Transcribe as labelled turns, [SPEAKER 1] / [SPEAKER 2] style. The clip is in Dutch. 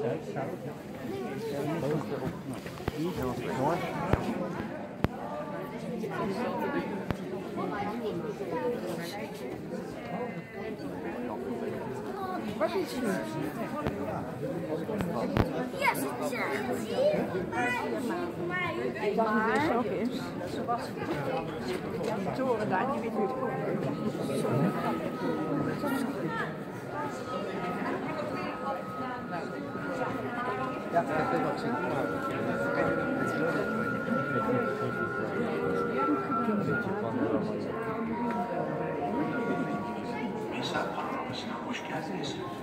[SPEAKER 1] Yes,
[SPEAKER 2] Maar ook is, zoals de toren daar, die weet niet.
[SPEAKER 3] Ja, ik heb het nog zien.
[SPEAKER 4] Mesa Panoraması'na hoş geldiniz.